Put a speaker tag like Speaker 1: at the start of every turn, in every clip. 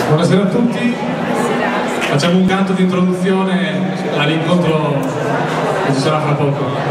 Speaker 1: Buonasera a tutti, facciamo un canto di introduzione all'incontro che ci sarà fra poco.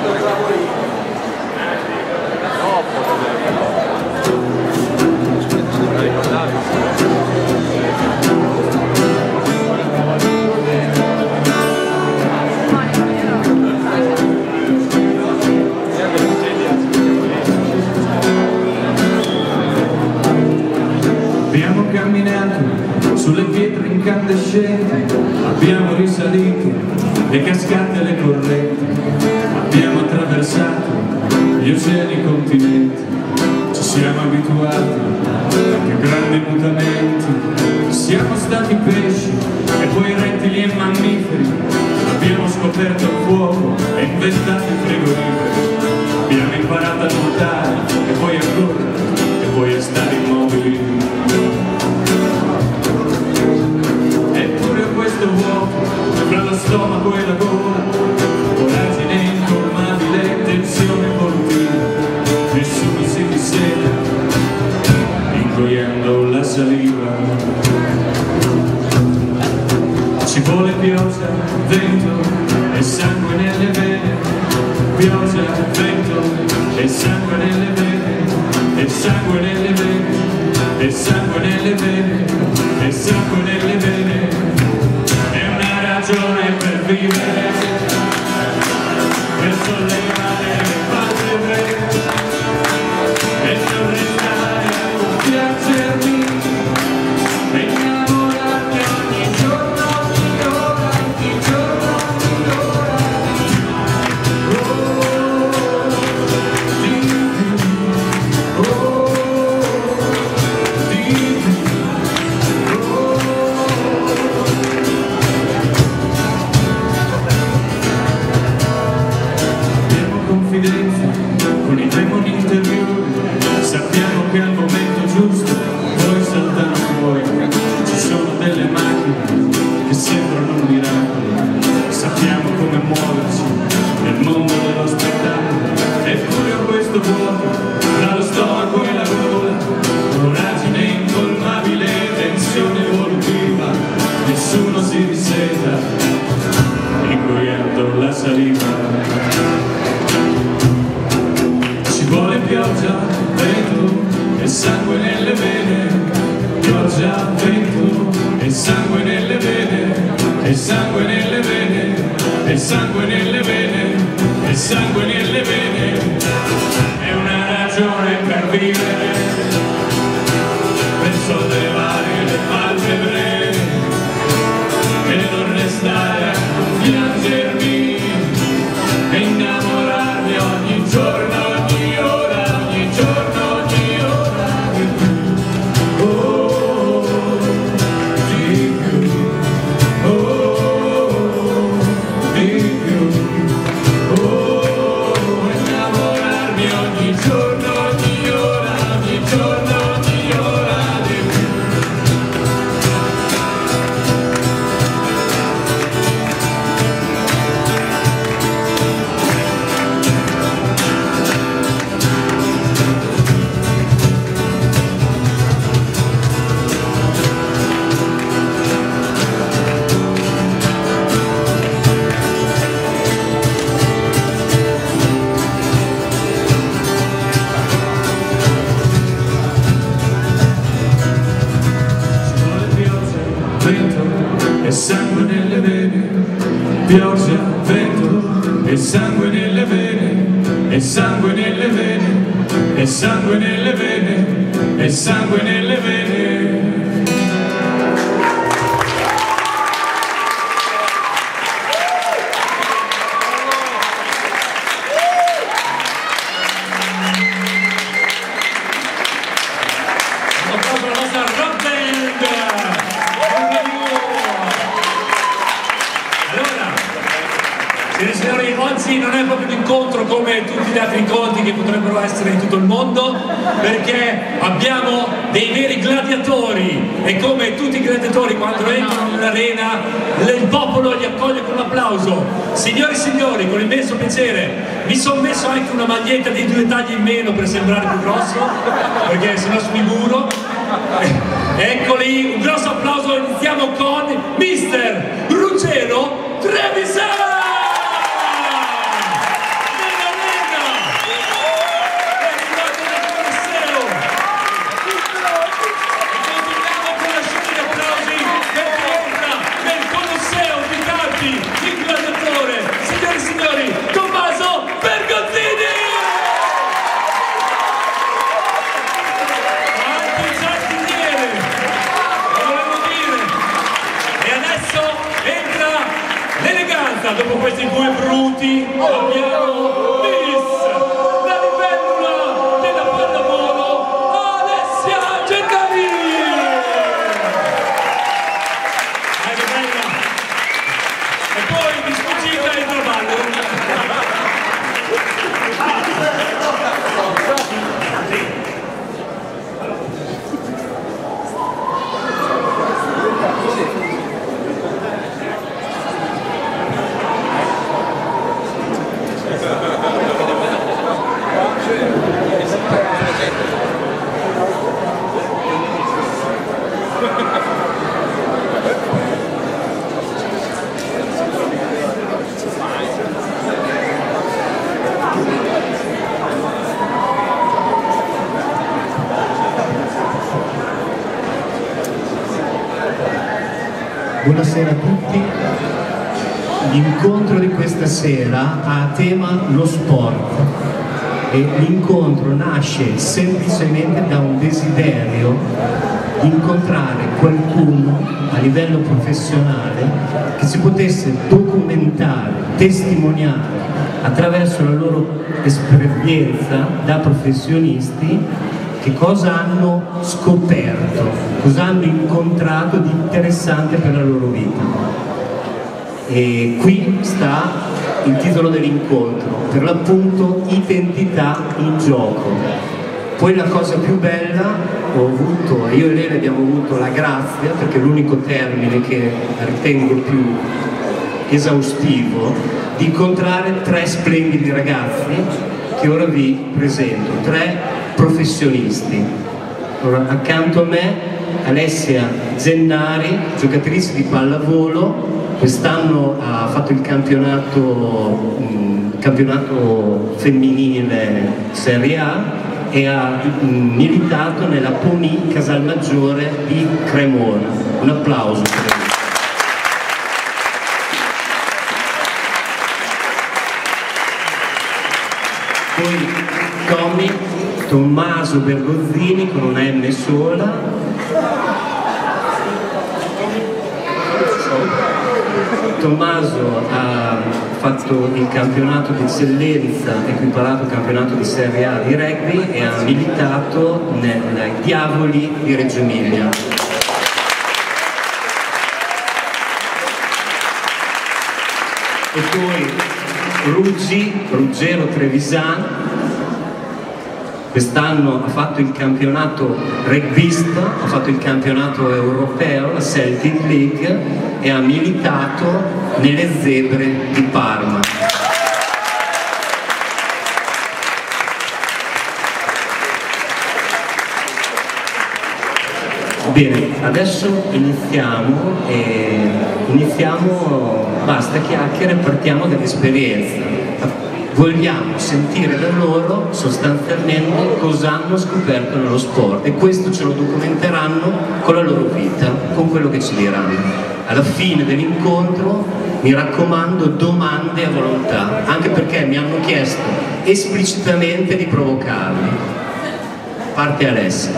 Speaker 2: Abbiamo camminato sulle pietre incandescenti, abbiamo risalito le cascate e le correnti, abbiamo attraversato gli oceani e i continenti, ci siamo abituati a più grandi mutamenti, siamo stati pesci e poi rettili e mammiferi, abbiamo scoperto il fuoco e inventato i frigoriferi, abbiamo imparato a nuotare e poi a correre e poi a stare immobili. Eppure questo vuoto fra lo stomaco e la gola, voragine incolmabile, tensione evolutiva, nessuno si disseta, ingoiando la saliva. Ci vuole pioggia, vento e sangue nelle vene, pioggia, vento e sangue nelle vene, e sangue nelle vene, e sangue nelle vene, e sangue nelle vene, è una ragione per vivere, per sollevare le palpebre e non restare a compiacermi e innamorarmi ogni giorno, ogni ora, ogni giorno, ogni ora. Con i demoni interiori sappiamo che al momento giusto poi saltano fuori, ci sono delle macchine che sembrano un miracolo, sappiamo come muoverci nel mondo dello spettacolo, eppure ho questo vuoto tra lo stomaco e la gola, voragine incolmabile, tensione evolutiva, nessuno si disseta, ingoiando la saliva. Ci vuole pioggia, vento e sangue nelle vene, pioggia, vento e sangue nelle vene, e sangue nelle vene, e sangue nelle vene, e sangue nelle vene, è una ragione per vivere, per sollevare le palpebre e non restare a piangermi e innamorarmi ogni giorno. E sangue nelle vene, pioggia, vento e sangue nelle vene, e sangue nelle vene, e sangue nelle vene, e sangue nelle vene.
Speaker 3: Signori, oggi non è proprio un incontro come tutti gli altri incontri che potrebbero essere in tutto il mondo, perché abbiamo dei veri gladiatori e come tutti i gladiatori quando entrano nell'arena il popolo li accoglie con l'applauso. Signori e signori, con immenso piacere, mi sono messo anche una maglietta di 2 taglie in meno per sembrare più grosso, perché sennò sfiguro. Eccoli, un grosso applauso, iniziamo con Mister Ruggero Trevisan! Dopo questi due bruti abbiamo Miss la libellula della pallavolo Alessia Gettari. Che bella! E poi di sfuggita il traballo.
Speaker 4: Buonasera a tutti. L'incontro di questa sera ha a tema lo sport e l'incontro nasce semplicemente da un desiderio di incontrare qualcuno a livello professionale che si potesse documentare, testimoniare attraverso la loro esperienza da professionisti che cosa hanno scoperto, cosa hanno incontrato di interessante per la loro vita. E qui sta il titolo dell'incontro, per l'appunto identità in gioco. Poi la cosa più bella, io e lei abbiamo avuto la grazia, perché è l'unico termine che ritengo più esaustivo, di incontrare tre splendidi ragazzi che ora vi presento, tre professionisti. Allora, accanto a me Alessia Gennari, giocatrice di pallavolo, quest'anno ha fatto il campionato femminile Serie A e ha militato nella Pony Casalmaggiore di Cremona. Un applauso per lei. Poi Tommaso Bergozzini con una M sola. Tommaso ha fatto il campionato di eccellenza, equiparato al campionato di Serie A di rugby e ha militato nei Diavoli di Reggio Emilia. E poi Ruggero Trevisan, quest'anno ha fatto il campionato rugbista, ha fatto il campionato europeo, la Celtic League, e ha militato nelle Zebre di Parma. Bene, adesso iniziamo, basta chiacchiere, partiamo dall'esperienza. Vogliamo sentire da loro sostanzialmente cosa hanno scoperto nello sport e questo ce lo documenteranno con la loro vita, con quello che ci diranno. Alla fine dell'incontro, mi raccomando, domande a volontà, anche perché mi hanno chiesto esplicitamente di provocarli. Parte Alessia.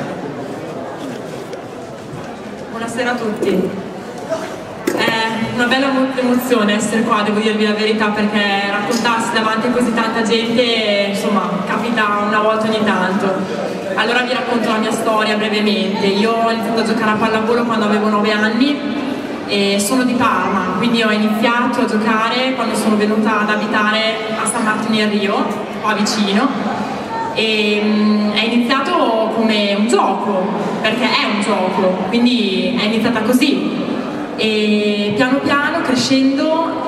Speaker 5: Buonasera a tutti. Una bella emozione essere qua, devo dirvi la verità, perché raccontarsi davanti a così tanta gente, insomma, capita una volta ogni tanto. Allora vi racconto la mia storia brevemente. Io ho iniziato a giocare a pallavolo quando avevo 9 anni e sono di Parma, quindi ho iniziato a giocare quando sono venuta ad abitare a San Martino in Rio, qua vicino, e è iniziato come un gioco, perché è un gioco, quindi è iniziata così. E piano piano, crescendo,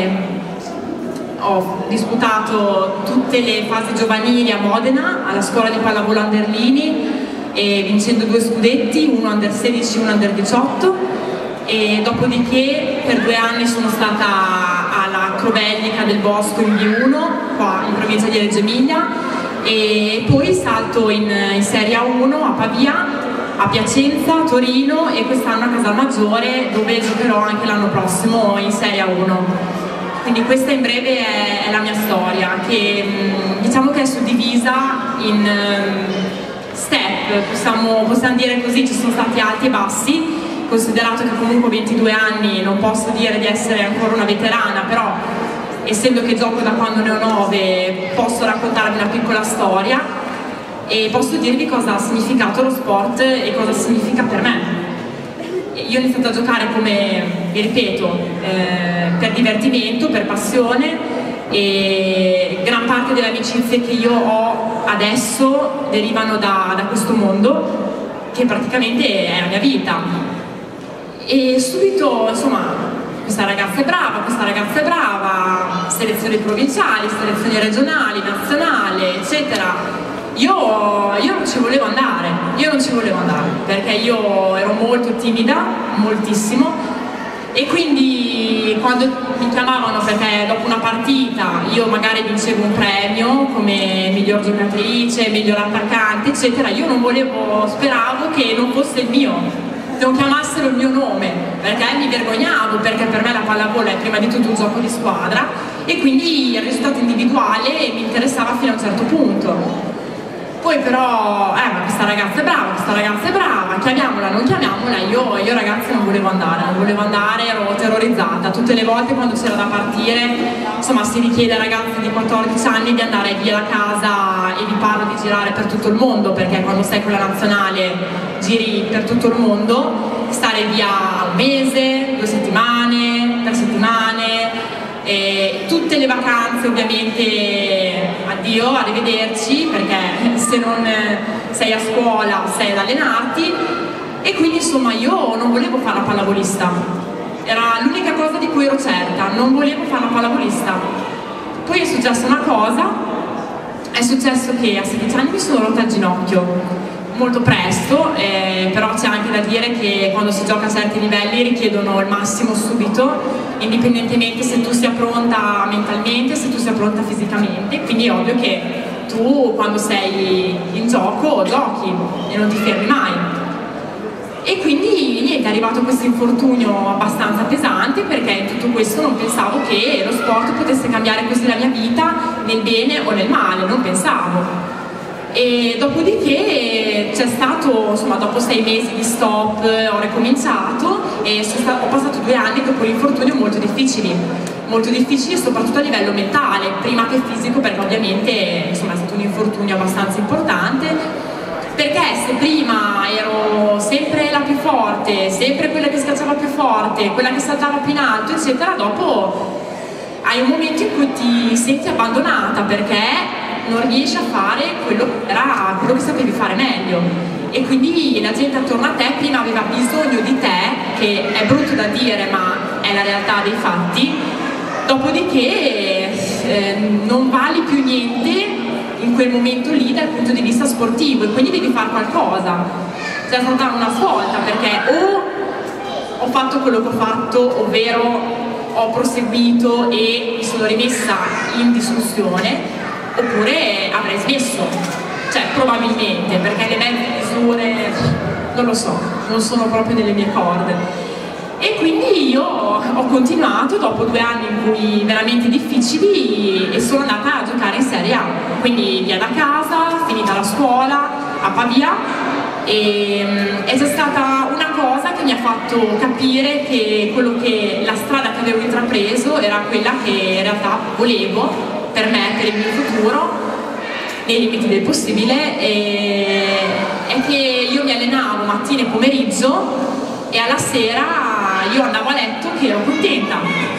Speaker 5: ho disputato tutte le fasi giovanili a Modena, alla scuola di pallavolo Anderlini, e vincendo 2 scudetti, uno under 16 e uno under 18, e dopodiché per 2 anni sono stata alla Crovellica del Bosco in B1 qua in provincia di Reggio Emilia, e poi salto in Serie A1 a Pavia, a Piacenza, a Torino e quest'anno a Casalmaggiore, dove giocherò anche l'anno prossimo in Serie A1. Quindi questa in breve è la mia storia, che diciamo che è suddivisa in step, possiamo dire così. Ci sono stati alti e bassi, considerato che comunque 22 anni non posso dire di essere ancora una veterana, però essendo che gioco da quando ne ho 9 posso raccontarvi una piccola storia e posso dirvi cosa ha significato lo sport e cosa significa per me. Io ho iniziato a giocare, come vi ripeto, per divertimento, per passione, e gran parte delle amicizie che io ho adesso derivano da questo mondo, che praticamente è la mia vita. E subito, insomma, questa ragazza è brava, selezioni provinciali, selezioni regionali, nazionali, eccetera. Io non ci volevo andare, perché io ero molto timida, moltissimo, e quindi quando mi chiamavano perché dopo una partita io magari vincevo un premio come miglior giocatrice, miglior attaccante, eccetera, io non volevo, speravo che non fosse il mio, non chiamassero il mio nome, perché mi vergognavo, perché per me la pallavolo è prima di tutto un gioco di squadra e quindi il risultato individuale mi interessava fino a un certo punto. Poi però, ma questa ragazza è brava, chiamiamola, non chiamiamola, io ragazzi non volevo andare, ero terrorizzata. Tutte le volte quando c'era da partire, insomma, si richiede ai ragazzi di 14 anni di andare via da casa, e vi parlo di girare per tutto il mondo, perché quando sei con la nazionale giri per tutto il mondo, stare via un mese, 2 settimane, 3 settimane, e tutte le vacanze ovviamente addio, arrivederci, perché se non sei a scuola sei ad allenarti, e quindi insomma io non volevo fare la pallavolista, era l'unica cosa di cui ero certa, non volevo fare la pallavolista. Poi è successa una cosa, è successo che a 16 anni mi sono rotta il ginocchio molto presto, però c'è anche da dire che quando si gioca a certi livelli richiedono il massimo subito, indipendentemente se tu sia pronta mentalmente, se tu sia pronta fisicamente, quindi è ovvio che tu quando sei in gioco giochi e non ti fermi mai. E quindi niente, è arrivato questo infortunio abbastanza pesante, perché in tutto questo non pensavo che lo sport potesse cambiare così la mia vita, nel bene o nel male, non pensavo. E dopodiché c'è stato, insomma, dopo 6 mesi di stop ho ricominciato e ho passato 2 anni dopo l'infortunio molto difficili soprattutto a livello mentale, prima che fisico, perché ovviamente insomma è stato un infortunio abbastanza importante, perché se prima ero sempre la più forte, sempre quella che schiacciava più forte, quella che saltava più in alto, eccetera, dopo hai un momento in cui ti senti abbandonata, perché non riesci a fare quello che sapevi fare meglio, e quindi la gente attorno a te prima aveva bisogno di te, che è brutto da dire ma è la realtà dei fatti, dopodiché non vali più niente in quel momento lì dal punto di vista sportivo, e quindi devi fare qualcosa. C'è stata una svolta, perché o ho fatto quello che ho fatto, ovvero ho proseguito e mi sono rimessa in discussione, oppure avrei smesso, cioè probabilmente, perché le mezze misure non lo so, non sono proprio nelle mie corde. E quindi io ho continuato dopo 2 anni in cui veramente difficili, e sono andata a giocare in Serie A, quindi via da casa, finita la scuola a Pavia, e è già stata una cosa che mi ha fatto capire che la strada che avevo intrapreso era quella che in realtà volevo per me, per il mio futuro, nei limiti del possibile, è che io mi allenavo mattina e pomeriggio, e alla sera io andavo a letto che ero contenta,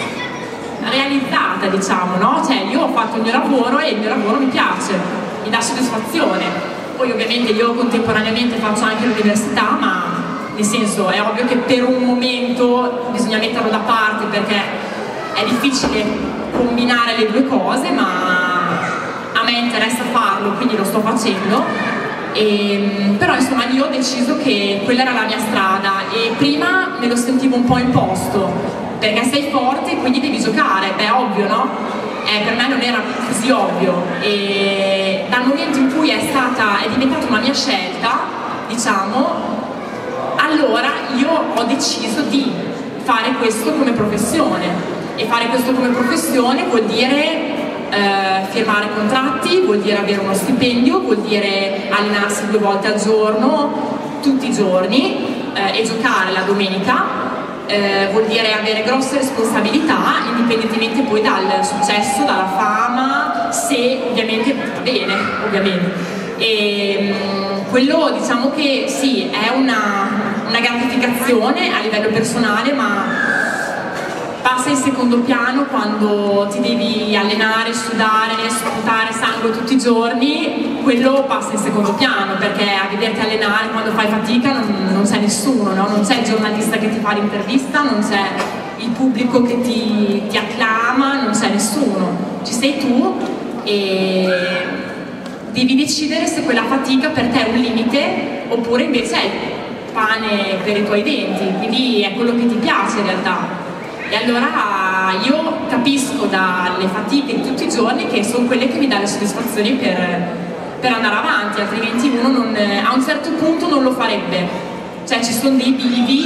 Speaker 5: realizzata, diciamo, no? Cioè io ho fatto il mio lavoro e il mio lavoro mi piace, mi dà soddisfazione. Poi ovviamente io contemporaneamente faccio anche l'università, ma nel senso è ovvio che per un momento bisogna metterlo da parte, perché è difficile combinare le 2 cose, ma a me interessa farlo, quindi lo sto facendo. Però insomma lì ho deciso che quella era la mia strada e prima me lo sentivo un po' imposto, perché sei forte e quindi devi giocare, beh, ovvio, no? Per me non era così ovvio, e dal momento in cui è diventata una mia scelta, diciamo, allora io ho deciso di fare questo come professione, e fare questo come professione vuol dire firmare contratti, vuol dire avere uno stipendio, vuol dire allenarsi 2 volte al giorno, tutti i giorni, e giocare la domenica. Vuol dire avere grosse responsabilità, indipendentemente poi dal successo, dalla fama, se ovviamente va bene, ovviamente. E quello, diciamo che sì, è una gratificazione a livello personale, ma passa in secondo piano quando ti devi allenare, sudare, sputare sangue tutti i giorni. Quello passa in secondo piano, perché a vederti allenare quando fai fatica non c'è nessuno, no? Non c'è il giornalista che ti fa l'intervista, non c'è il pubblico che ti acclama, non c'è nessuno, ci sei tu e devi decidere se quella fatica per te è un limite oppure invece è il pane per i tuoi denti, quindi è quello che ti piace in realtà. E allora io capisco dalle fatiche di tutti i giorni che sono quelle che mi danno le soddisfazioni per andare avanti, altrimenti uno a un certo punto non lo farebbe. Cioè ci sono dei bivi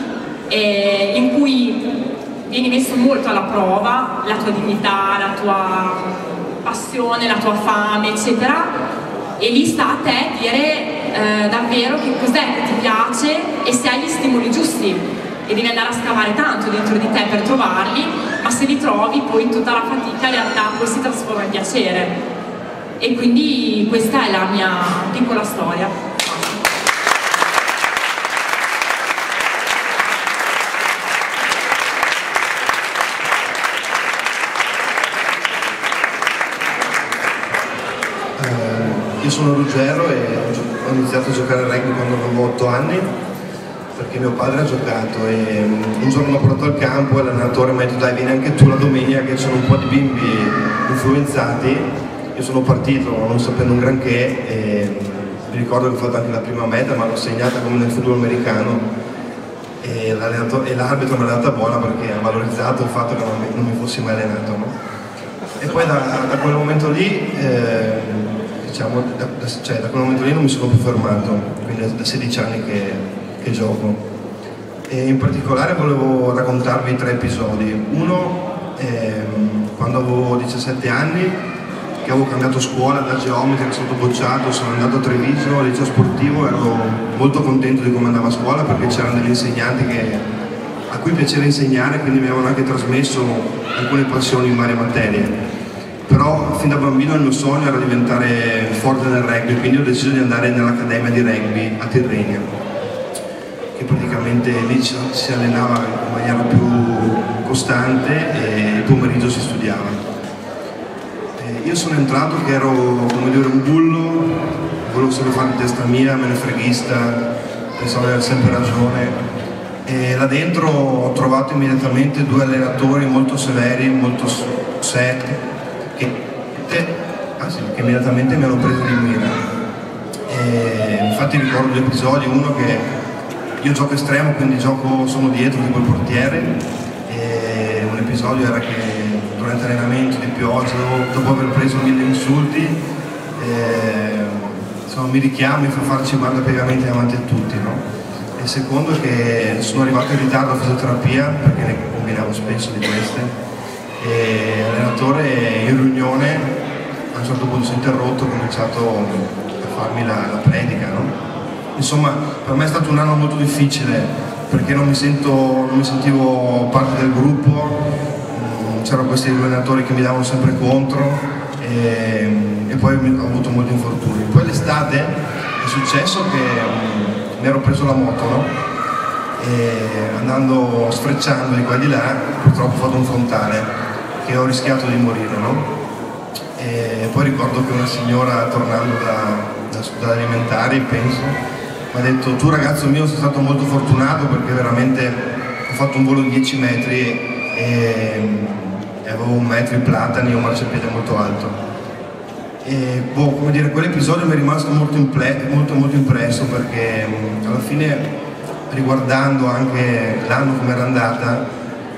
Speaker 5: in cui vieni messo molto alla prova, la tua dignità, la tua passione, la tua fame, eccetera, e lì sta a te dire davvero che cos'è che ti piace e se hai gli stimoli giusti. E devi andare a scavare tanto dentro di te per trovarli, ma se li trovi poi tutta la fatica in realtà poi si trasforma in piacere. E quindi questa è la mia piccola storia.
Speaker 6: Io sono Ruggero e ho iniziato a giocare a rugby quando avevo 8 anni, perché mio padre ha giocato e un giorno l'ho portato al campo e l'allenatore mi ha detto: dai, vieni anche tu la domenica che c'erano un po' di bimbi influenzati. Io sono partito non sapendo un granché e mi ricordo che ho fatto anche la prima meta, ma l'ho segnata come nel football americano e l'arbitro me l'ha data buona perché ha valorizzato il fatto che non mi fossi mai allenato, no? E poi da quel momento lì diciamo, da quel momento lì non mi sono più fermato, quindi da 16 anni che gioco. E in particolare volevo raccontarvi 3 episodi. Uno, quando avevo 17 anni, che avevo cambiato scuola da geometra, che sono stato bocciato, sono andato a Treviso, al liceo sportivo, ero molto contento di come andava a scuola perché c'erano degli insegnanti a cui piaceva insegnare, quindi mi avevano anche trasmesso alcune passioni in varie materie. Però fin da bambino il mio sogno era diventare forte nel rugby, quindi ho deciso di andare nell'accademia di rugby a Tirrenia, che praticamente lì si allenava in maniera più costante e il pomeriggio si studiava. Io sono entrato che ero, come dire, un bullo, volevo sempre fare di testa mia, me ne freghista, pensavo di avere sempre ragione. E là dentro ho trovato immediatamente 2 allenatori molto severi, molto seri, che immediatamente mi hanno preso di mira. Infatti ricordo 2 episodi, uno che io gioco estremo, quindi sono dietro tipo il portiere, e un episodio era che durante l'allenamento di pioggia, dopo aver preso 1000 insulti, insomma, mi richiami, fa farci guarda piegamenti davanti a tutti, no? E il secondo è che sono arrivato in ritardo a fisioterapia, perché ne combinavo spesso di queste, e l'allenatore in riunione a un certo punto si è interrotto, ho cominciato a farmi la predica, no? Insomma, per me è stato un anno molto difficile perché non mi sentivo parte del gruppo, c'erano questi allenatori che mi davano sempre contro e poi ho avuto molti infortuni. Poi l'estate è successo che mi ero preso la moto, no? E andando sfrecciando di qua e di là, purtroppo ho fatto un frontale che ho rischiato di morire, no? E poi ricordo che una signora tornando da alimentari, penso, mi ha detto: tu ragazzo mio sei stato molto fortunato perché veramente ho fatto un volo di 10 metri e avevo 1 metro di platani e un marciapiede molto alto. E boh, come dire, quell'episodio mi è rimasto molto impresso, perché alla fine, riguardando anche l'anno come era andata,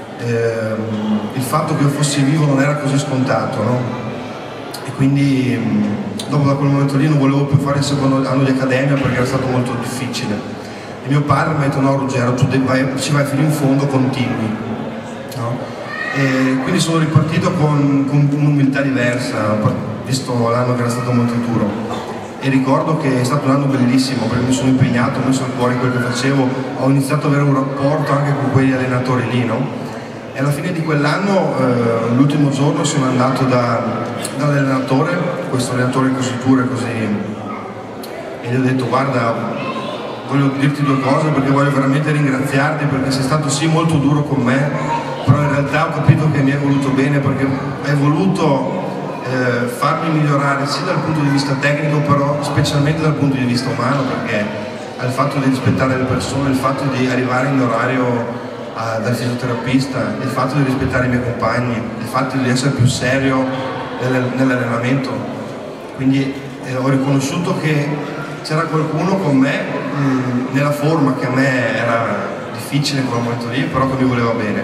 Speaker 6: il fatto che io fossi vivo non era così scontato, no? E quindi dopo, da quel momento lì, non volevo più fare il secondo anno di accademia perché era stato molto difficile. E mio padre mi ha detto: no Ruggero, tu ci vai fino in fondo, continui, no? E quindi sono ripartito con un'umiltà diversa, visto l'anno che era stato molto duro, e ricordo che è stato un anno bellissimo perché mi sono impegnato, ho messo il cuore in quel che facevo, ho iniziato ad avere un rapporto anche con quegli allenatori lì, no? E alla fine di quell'anno, l'ultimo giorno, sono andato dall'allenatore, questo allenatore così duro e così, e gli ho detto: guarda, voglio dirti due cose perché voglio veramente ringraziarti, perché sei stato sì molto duro con me, però in realtà ho capito che mi hai voluto bene, perché hai voluto farmi migliorare sia dal punto di vista tecnico, però specialmente dal punto di vista umano, perché il fatto di rispettare le persone, il fatto di arrivare in orario dal fisioterapista, il fatto di rispettare i miei compagni, il fatto di essere più serio nell'allenamento. Quindi ho riconosciuto che c'era qualcuno con me nella forma che a me era difficile in quel momento lì, però che mi voleva bene,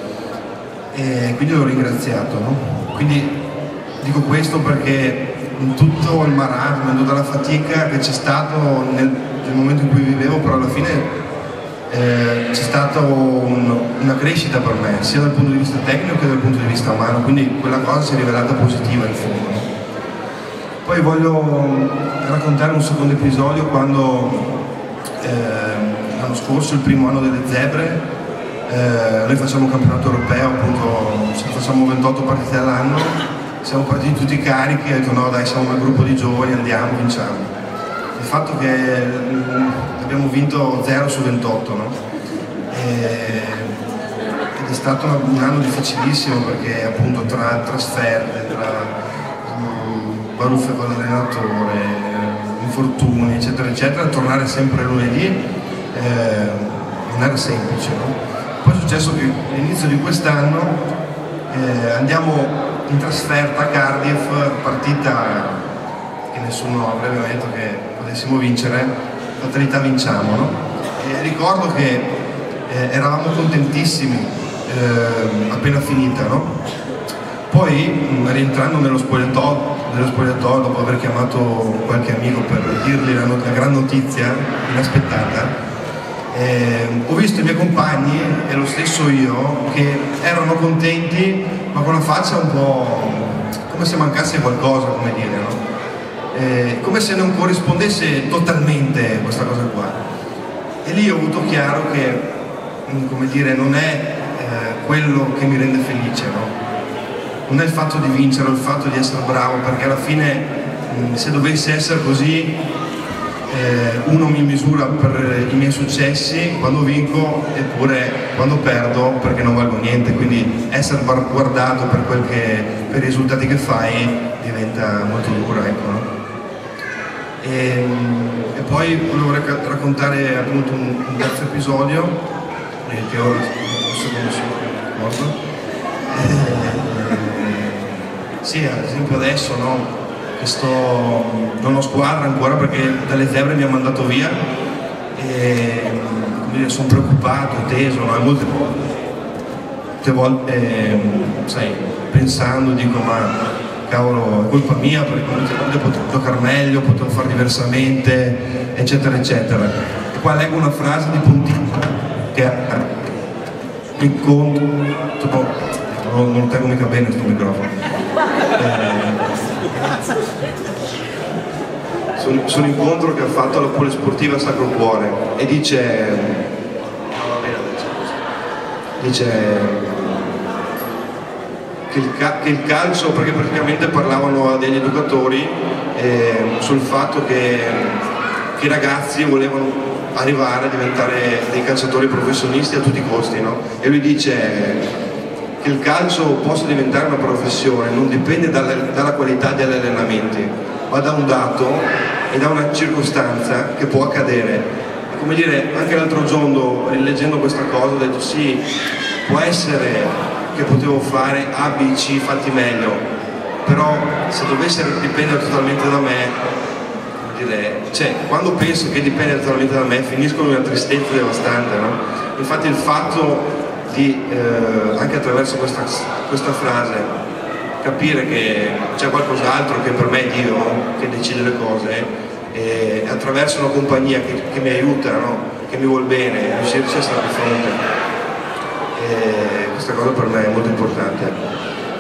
Speaker 6: e quindi l'ho ringraziato, no? Quindi dico questo perché in tutto il marasma, in tutta la fatica che c'è stato nel momento in cui vivevo, però alla fine c'è stata una crescita per me, sia dal punto di vista tecnico che dal punto di vista umano, quindi quella cosa si è rivelata positiva in fondo. Poi voglio raccontare un secondo episodio, quando l'anno scorso, il primo anno delle Zebre, noi facciamo un campionato europeo, appunto facciamo 28 partite all'anno. Siamo partiti tutti carichi, ho detto: no dai, siamo un gruppo di giovani, andiamo, vinciamo. Il fatto che abbiamo vinto 0 su 28, no? Ed è stato un anno difficilissimo, perché appunto tra trasferte, tra baruffe con l'allenatore, infortuni, eccetera eccetera, tornare sempre lunedì non era semplice, no? Poi è successo che all'inizio di quest'anno andiamo in trasferta a Cardiff, partita che nessuno avrebbe detto che potessimo vincere, fatalità vinciamo, no? E ricordo che eravamo contentissimi appena finita, no? Poi rientrando nello spogliatoio, dopo aver chiamato qualche amico per dirgli la gran notizia inaspettata, ho visto i miei compagni e lo stesso io che erano contenti, ma con la faccia un po' come se mancasse qualcosa, come dire, no? Come se non corrispondesse totalmente questa cosa qua. E lì ho avuto chiaro che, come dire, non è quello che mi rende felice, no? Non è il fatto di vincere o il fatto di essere bravo, perché alla fine se dovesse essere così, uno mi misura per i miei successi quando vinco, eppure quando perdo perché non valgo niente, quindi essere guardato per i risultati che fai diventa molto duro, ecco, no? E poi volevo raccontare appunto un terzo episodio che ora non so come sì, ad esempio adesso, no? Non ho squadra ancora perché dalle Zebre mi ha mandato via e sono preoccupato, teso, no? Molte volte sai, pensando dico: ma cavolo, è colpa mia perché potevo giocare meglio, potevo fare diversamente, eccetera eccetera. E qua leggo una frase di Pontino che mi conto, non lo tengo mica bene questo microfono. Su un incontro che ha fatto alla Polisportiva Sacro Cuore, e dice che il calcio, perché praticamente parlavano degli educatori sul fatto che i ragazzi volevano arrivare a diventare dei calciatori professionisti a tutti i costi, no? E lui dice che il calcio possa diventare una professione non dipende dalla qualità degli allenamenti, ma da un dato e da una circostanza che può accadere. Come dire, anche l'altro giorno, rileggendo questa cosa, ho detto: sì, può essere che potevo fare A, B, C fatti meglio, però se dovesse dipendere totalmente da me, direi, cioè, quando penso che dipende totalmente da me finisco in una tristezza devastante, no? Infatti il fatto di, anche attraverso questa frase, capire che c'è qualcos'altro che per me è Dio, no? Che decide le cose, e attraverso una compagnia che mi aiuta, no? Che mi vuol bene, riuscirci a stare di fronte, e questa cosa per me è molto importante.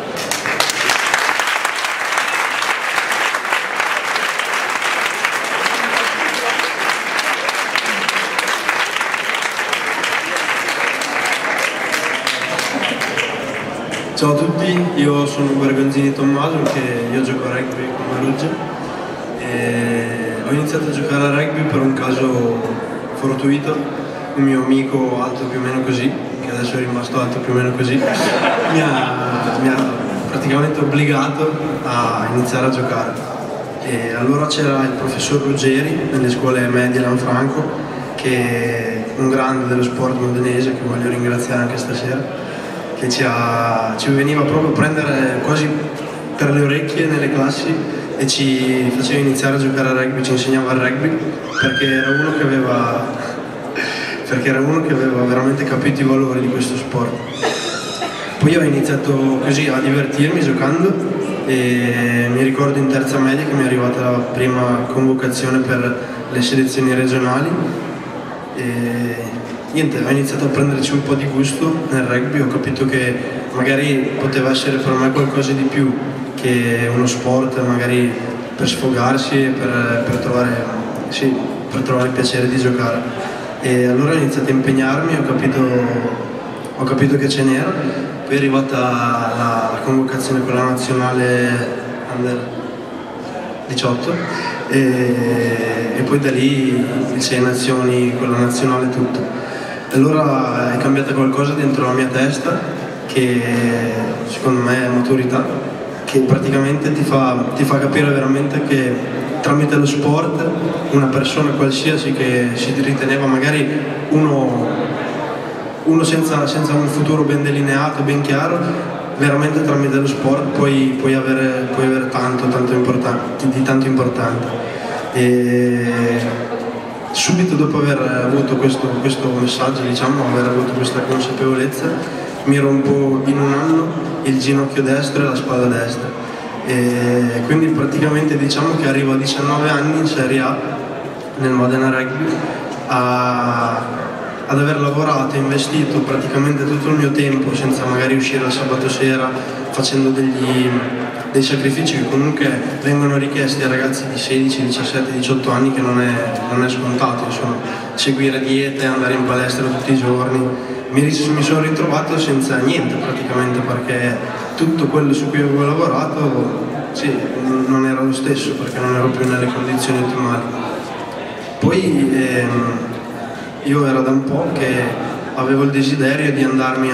Speaker 7: Ciao a tutti, io sono Bergonzini Tommaso, che io gioco a rugby con Perugia e ho iniziato a giocare a rugby per un caso fortuito. Un mio amico alto più o meno così, che adesso è rimasto alto più o meno così, mi ha praticamente obbligato a iniziare a giocare. E allora c'era il professor Ruggeri nelle scuole medie Lanfranco, che è un grande dello sport modenese, che voglio ringraziare anche stasera, che ci veniva proprio a prendere quasi per le orecchie nelle classi e ci faceva iniziare a giocare a rugby, ci insegnava il rugby, perché era uno che aveva veramente capito i valori di questo sport. Poi ho iniziato così a divertirmi giocando e mi ricordo in terza media che mi è arrivata la prima convocazione per le selezioni regionali e niente, ho iniziato a prenderci un po' di gusto nel rugby, ho capito che magari poteva essere per me qualcosa di più che uno sport, magari per sfogarsi e per trovare il piacere di giocare. E allora ho iniziato a impegnarmi, ho capito che ce n'era, poi è arrivata la convocazione con la nazionale Under 18 e poi da lì il 6 nazioni con la nazionale tutto. Allora è cambiata qualcosa dentro la mia testa che secondo me è maturità, che praticamente ti fa capire veramente che tramite lo sport una persona qualsiasi che si riteneva magari uno senza un futuro ben delineato, ben chiaro, veramente tramite lo sport puoi avere tanto importante. E subito dopo aver avuto questo messaggio, diciamo, aver avuto questa consapevolezza, mi rompo in un anno il ginocchio destro e la spalla destra. E quindi praticamente diciamo che arrivo a 19 anni in Serie A nel Modena Rugby ad aver lavorato e investito praticamente tutto il mio tempo senza magari uscire il sabato sera, facendo dei sacrifici che comunque vengono richiesti ai ragazzi di 16, 17, 18 anni, che non è scontato, insomma, seguire diete, andare in palestra tutti i giorni. Mi sono ritrovato senza niente praticamente, perché tutto quello su cui avevo lavorato non era lo stesso, perché non ero più nelle condizioni ottimali. Poi io era da un po' che avevo il desiderio di andarmi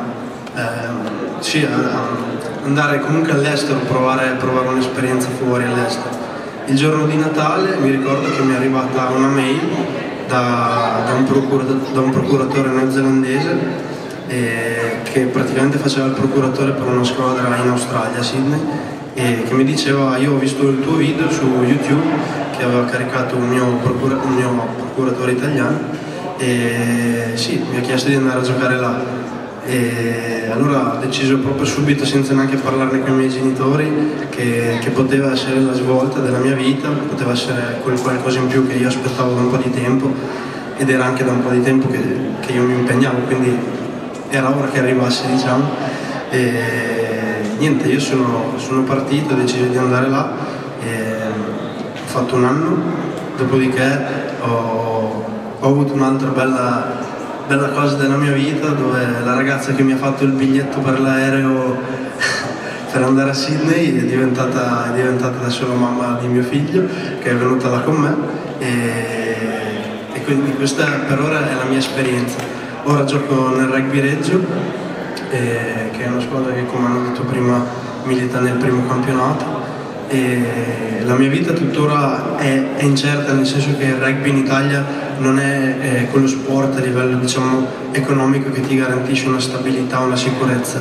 Speaker 7: andare comunque all'estero, provare un'esperienza fuori all'estero. Il giorno di Natale mi ricordo che mi è arrivata una mail da un procuratore neozelandese che praticamente faceva il procuratore per una squadra in Australia, a Sydney, e che mi diceva: io ho visto il tuo video su YouTube che aveva caricato un mio procuratore italiano e sì, mi ha chiesto di andare a giocare là. E allora ho deciso proprio subito, senza neanche parlarne con i miei genitori, che poteva essere la svolta della mia vita, poteva essere quel qualcosa in più che io aspettavo da un po' di tempo, ed era anche da un po' di tempo che io mi impegnavo, quindi era ora che arrivasse, diciamo. E niente, io sono partito, ho deciso di andare là, ho fatto un anno, dopodiché ho avuto un'altra bella cosa della mia vita, dove la ragazza che mi ha fatto il biglietto per l'aereo per andare a Sydney è diventata adesso la mamma di mio figlio, che è venuta là con me, e quindi questa per ora è la mia esperienza. Ora gioco nel Rugby Reggio, che è una squadra che, come hanno detto prima, milita nel primo campionato, e la mia vita tuttora è incerta, nel senso che il rugby in Italia non è quello sport a livello, diciamo, economico che ti garantisce una stabilità, una sicurezza.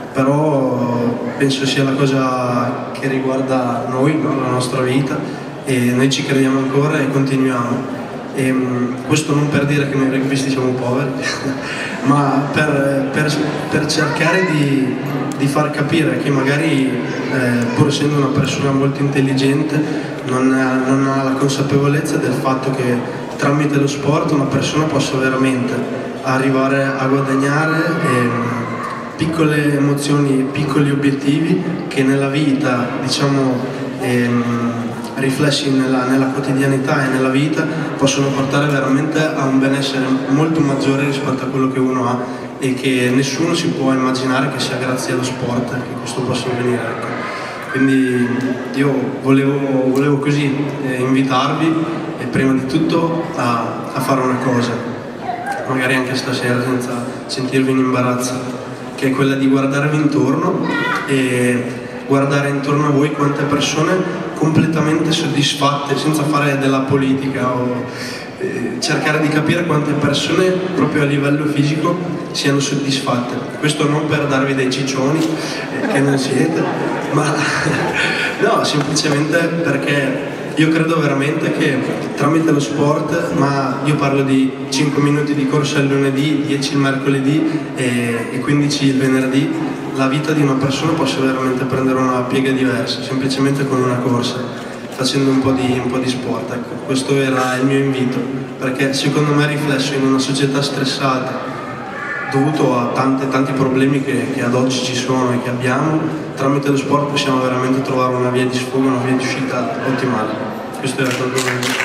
Speaker 7: però penso sia la cosa che riguarda noi, no? La nostra vita, e noi ci crediamo ancora e continuiamo. E questo non per dire che noi rugbisti siamo poveri, ma per cercare di far capire che magari pur essendo una persona molto intelligente non ha la consapevolezza del fatto che tramite lo sport una persona possa veramente arrivare a guadagnare piccole emozioni, piccoli obiettivi che nella vita, diciamo, riflessi nella quotidianità e nella vita, possono portare veramente a un benessere molto maggiore rispetto a quello che uno ha e che nessuno si può immaginare che sia grazie allo sport che questo possa avvenire, ecco. Quindi io volevo così invitarvi prima di tutto a fare una cosa, magari anche stasera senza sentirvi in imbarazzo, che è quella di guardarvi intorno e guardare intorno a voi quante persone completamente soddisfatte, senza fare della politica o cercare di capire quante persone proprio a livello fisico siano soddisfatte. Questo non per darvi dei ciccioni che non siete, ma no, semplicemente perché io credo veramente che tramite lo sport, ma io parlo di 5 minuti di corsa il lunedì, 10 il mercoledì e 15 il venerdì, la vita di una persona possa veramente prendere una piega diversa, semplicemente con una corsa, facendo un po' di sport. Ecco, questo era il mio invito, perché secondo me è riflesso in una società stressata, dovuto a tanti problemi che ad oggi ci sono e che abbiamo. Tramite lo sport possiamo veramente trovare una via di sfogo, una via di uscita ottimale. Questo era quello che volevo dire.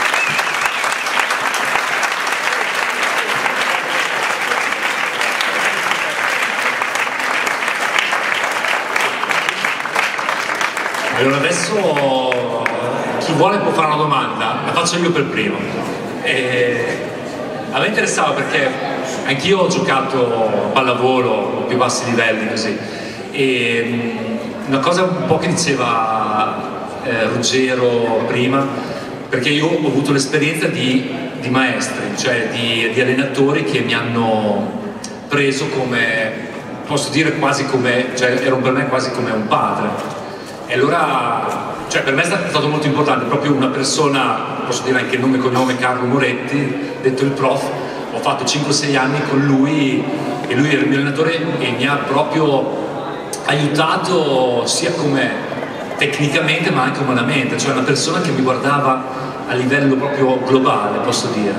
Speaker 3: Allora adesso chi vuole può fare una domanda, la faccio io per primo. A me interessava perché anch'io ho giocato a pallavolo a più bassi livelli così, e una cosa un po' che diceva Ruggero prima, perché io ho avuto l'esperienza di maestri, cioè di allenatori che mi hanno preso come, posso dire quasi come, cioè erano per me quasi come un padre. E allora, cioè per me è stato molto importante, proprio una persona, posso dire anche il nome e cognome, Carlo Moretti, detto il prof. Ho fatto 5-6 anni con lui e lui era il mio allenatore e mi ha proprio aiutato sia come tecnicamente ma anche umanamente, cioè una persona che mi guardava a livello proprio globale, posso dire.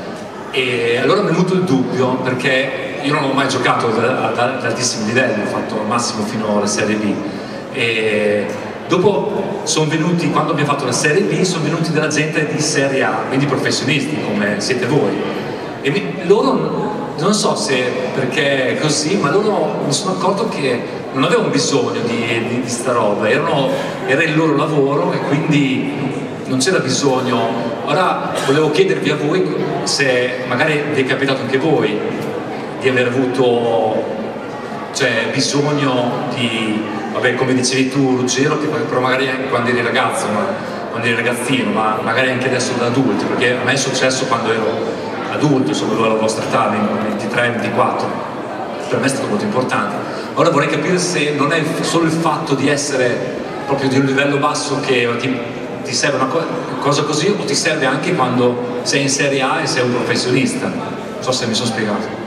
Speaker 3: E allora mi è venuto il dubbio, perché io non ho mai giocato ad altissimi livelli, ho fatto al massimo fino alla Serie B. E dopo sono venuti, quando abbiamo fatto la Serie B, sono venuti della gente di Serie A, quindi professionisti come siete voi. E loro, non so se perché è così, ma loro mi sono accorto che non avevano bisogno di sta roba, era il loro lavoro e quindi non c'era bisogno. Ora volevo chiedervi a voi se magari vi è capitato anche voi di aver avuto, cioè, bisogno di, vabbè, come dicevi tu Ruggero, che però magari anche quando eri ragazzo, quando eri ragazzino, ma magari anche adesso da adulto, perché a me è successo quando ero adulto, insomma, avevo la vostra età, 23-24, per me è stato molto importante. Ora vorrei capire se non è solo il fatto di essere proprio di un livello basso che ti serve una cosa così, o ti serve anche quando sei in Serie A e sei un professionista. Non so se mi sono spiegato.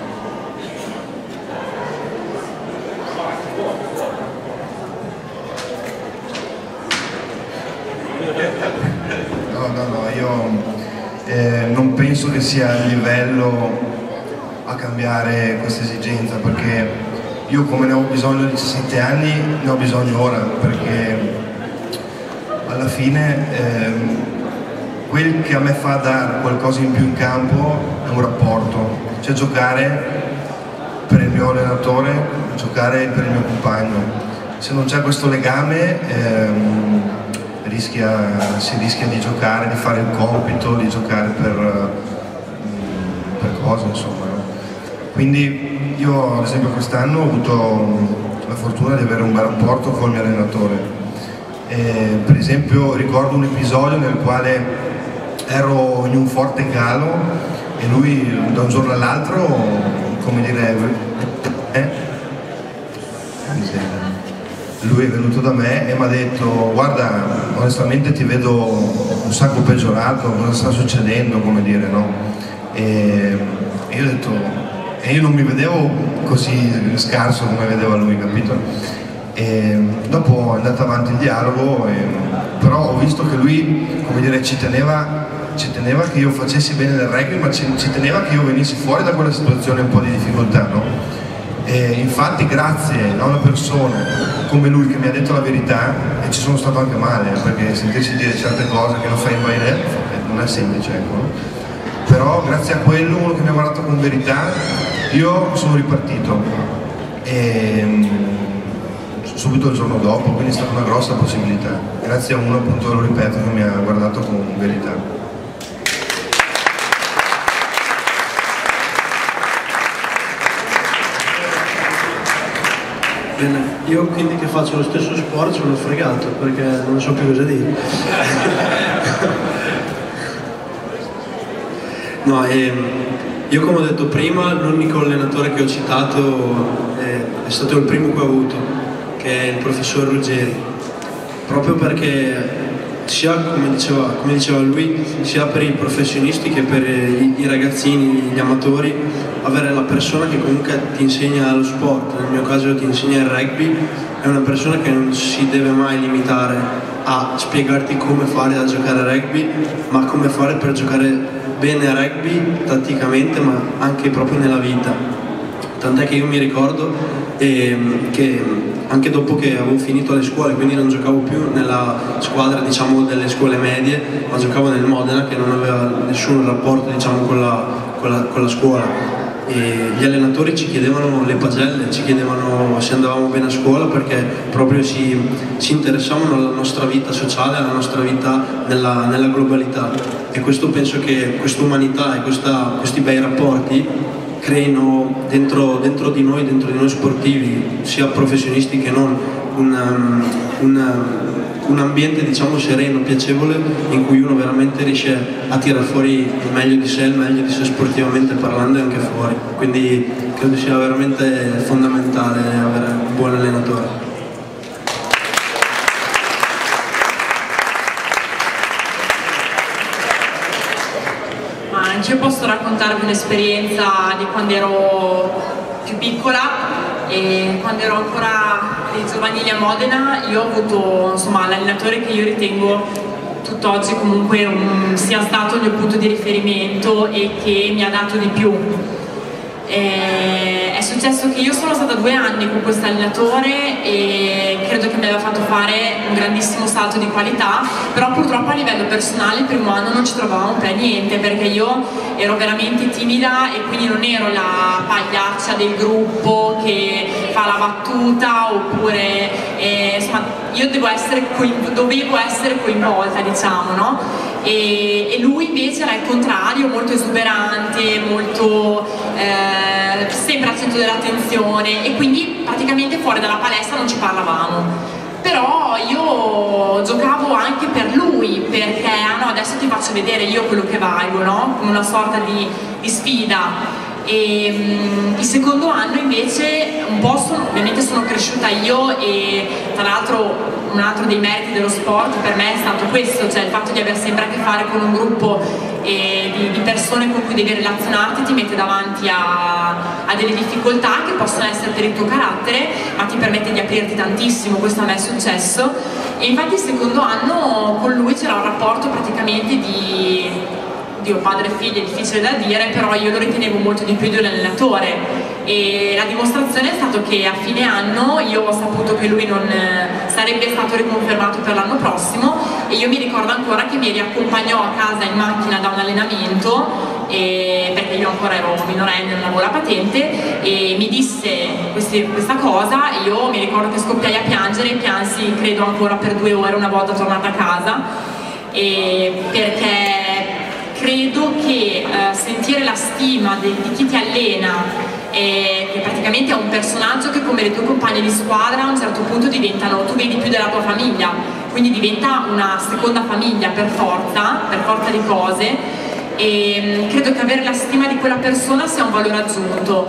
Speaker 6: No, io non penso che sia il livello a cambiare questa esigenza, perché io come ne ho bisogno a 17 anni, ne ho bisogno ora, perché alla fine quel che a me fa dare qualcosa in più in campo è un rapporto, cioè giocare per il mio allenatore, giocare per il mio compagno. Se non c'è questo legame si rischia di giocare, di fare il compito, di giocare per cose, insomma. Quindi io ad esempio quest'anno ho avuto la fortuna di avere un bel rapporto con il mio allenatore. Per esempio ricordo un episodio nel quale ero in un forte calo e lui da un giorno all'altro, come dire, Lui è venuto da me e mi ha detto: guarda, onestamente ti vedo un sacco peggiorato, cosa sta succedendo, come dire, no? E io ho detto, e io non mi vedevo così scarso come vedeva lui, capito? E dopo è andato avanti il dialogo, però ho visto che lui, come dire, ci teneva che io facessi bene del rugby, ma ci teneva che io venissi fuori da quella situazione un po' di difficoltà, no? E infatti grazie a una persona come lui che mi ha detto la verità, e ci sono stato anche male, perché sentirsi dire certe cose che non fai bene non è semplice, ecco. Però grazie a quello, uno che mi ha guardato con verità, io sono ripartito e subito il giorno dopo, quindi è stata una grossa possibilità, grazie a uno, appunto, lo ripeto, che mi ha guardato con verità.
Speaker 7: Bene, io quindi che faccio lo stesso sport sono fregato perché non so più cosa dire. No, io come ho detto prima, l'unico allenatore che ho citato è stato il primo che ho avuto, che è il professor Ruggeri, proprio perché sia, come diceva lui, sia per i professionisti che per i ragazzini, gli amatori, avere la persona che comunque ti insegna lo sport, nel mio caso ti insegna il rugby, è una persona che non si deve mai limitare a spiegarti come fare a giocare a rugby, ma come fare per giocare bene a rugby tatticamente, ma anche proprio nella vita. Tant'è che io mi ricordo che anche dopo che avevo finito le scuole, quindi non giocavo più nella squadra, diciamo, delle scuole medie, ma giocavo nel Modena, che non aveva nessun rapporto, diciamo, con la scuola. E gli allenatori ci chiedevano le pagelle, ci chiedevano se andavamo bene a scuola, perché proprio si interessavano alla nostra vita sociale, alla nostra vita nella globalità. E questo, penso che questa umanità e questi bei rapporti creino dentro di noi sportivi, sia professionisti che non, un ambiente, diciamo, sereno, piacevole, in cui uno veramente riesce a tirare fuori il meglio di sé sportivamente parlando e anche fuori. Quindi credo sia veramente fondamentale avere un buon allenatore.
Speaker 5: Anche io posso raccontarvi un'esperienza di quando ero più piccola, e quando ero ancora nei giovanili a Modena. Io ho avuto, insomma, l'allenatore che io ritengo tutt'oggi comunque sia stato il mio punto di riferimento e che mi ha dato di più. È successo che io sono stata 2 anni con questo allenatore e credo che mi aveva fatto fare un grandissimo salto di qualità, però purtroppo a livello personale il primo anno non ci trovavamo per niente, perché io ero veramente timida e quindi non ero la pagliaccia del gruppo che fa la battuta, oppure insomma io dovevo essere coinvolta, diciamo, no? E lui invece era il contrario, molto esuberante, molto sempre al centro dell'attenzione, e quindi praticamente fuori dalla palestra non ci parlavamo. Però io giocavo anche per lui, perché no, adesso ti faccio vedere io quello che valgo, no? Come una sorta di sfida. E il secondo anno invece ovviamente sono cresciuta io, e tra l'altro un altro dei meriti dello sport per me è stato questo, cioè il fatto di aver sempre a che fare con un gruppo di persone con cui devi relazionarti, ti mette davanti a delle difficoltà che possono essere per il tuo carattere, ma ti permette di aprirti tantissimo. Questo a me è successo, e infatti il secondo anno con lui c'era un rapporto praticamente di padre e figlio, è difficile da dire, però io lo ritenevo molto di più di un allenatore. E la dimostrazione è stato che a fine anno io ho saputo che lui non sarebbe stato riconfermato per l'anno prossimo, e io mi ricordo ancora che mi riaccompagnò a casa in macchina da un allenamento, perché io ancora ero minorenne, non avevo la patente, e mi disse questa cosa, e io mi ricordo che scoppiai a piangere, e piansi credo ancora per 2 ore una volta tornata a casa, perché credo che sentire la stima di chi ti allena, che praticamente è un personaggio che, come le tue compagne di squadra, a un certo punto tu vedi più della tua famiglia, quindi diventa una seconda famiglia per forza di cose, e credo che avere la stima di quella persona sia un valore aggiunto.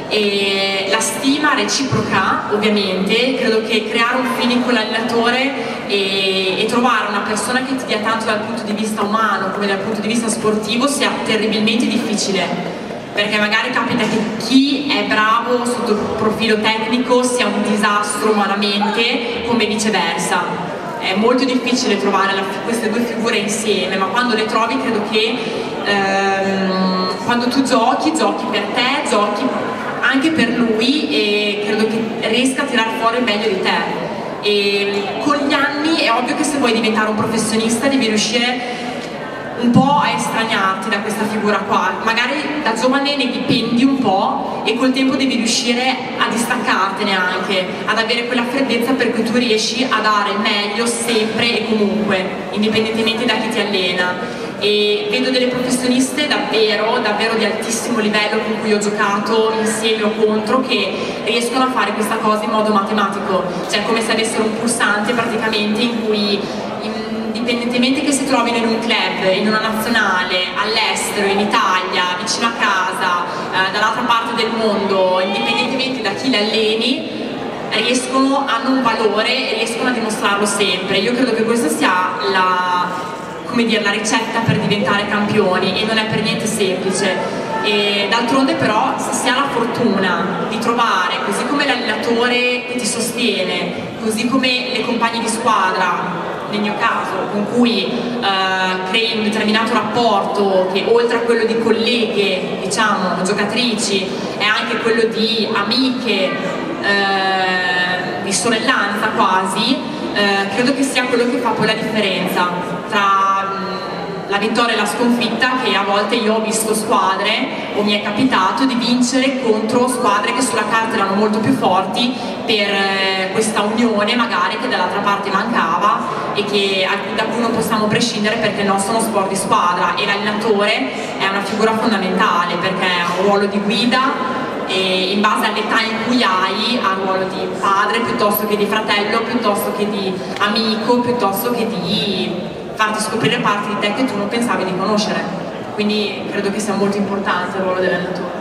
Speaker 5: e la stima reciproca, ovviamente. Credo che creare un feeling con l'allenatore e trovare una persona che ti dia tanto dal punto di vista umano come dal punto di vista sportivo sia terribilmente difficile, perché magari capita che chi è bravo sotto il profilo tecnico sia un disastro umanamente, come viceversa. È molto difficile trovare queste due figure insieme, ma quando le trovi credo che quando tu giochi per te, giochi anche per lui, e credo che riesca a tirar fuori il meglio di te. E con gli anni è ovvio che se vuoi diventare un professionista devi riuscire un po' a estraniarti da questa figura qua, magari da giovane ne dipendi un po' e col tempo devi riuscire a distaccartene anche, ad avere quella freddezza per cui tu riesci a dare il meglio sempre e comunque, indipendentemente da chi ti allena. E vedo delle professioniste davvero di altissimo livello con cui ho giocato insieme o contro, che riescono a fare questa cosa in modo matematico, cioè come se avessero un pulsante praticamente in cui, indipendentemente che si trovino in un club, in una nazionale, all'estero, in Italia, vicino a casa, dall'altra parte del mondo, indipendentemente da chi li alleni, hanno un valore e riescono a dimostrarlo sempre. Io credo che questa sia la ricetta per diventare campioni, e non è per niente semplice. E d'altronde però, se si ha la fortuna di trovare, così come l'allenatore che ti sostiene, così come le compagne di squadra, nel mio caso, con cui crei un determinato rapporto che oltre a quello di colleghe, diciamo, giocatrici, è anche quello di amiche, di sorellanza quasi, credo che sia quello che fa poi la differenza tra la vittoria e la sconfitta, che a volte io ho visto squadre, o mi è capitato di vincere contro squadre che sulla carta erano molto più forti per questa unione magari che dall'altra parte mancava e da cui non possiamo prescindere, perché il nostro è uno sport di squadra e l'allenatore è una figura fondamentale, perché ha un ruolo di guida e in base all'età in cui ha un ruolo di padre piuttosto che di fratello, piuttosto che di amico, piuttosto che di farti scoprire parti di te che tu non pensavi di conoscere. Quindi credo che sia molto importante il ruolo dell'allenatore.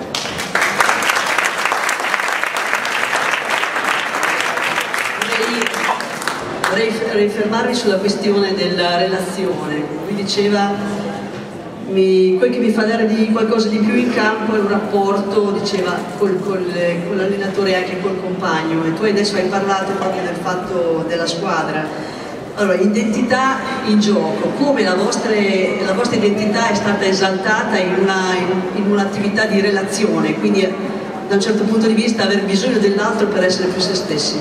Speaker 8: Vorrei rifermarmi sulla questione della relazione. Lui diceva quel che mi fa dare qualcosa di più in campo è un rapporto, diceva, con l'allenatore e anche col compagno, e tu adesso hai parlato proprio del fatto della squadra. Allora, identità in gioco, come la vostra identità è stata esaltata in un'attività di relazione, quindi da un certo punto di vista aver bisogno dell'altro per essere più se stessi.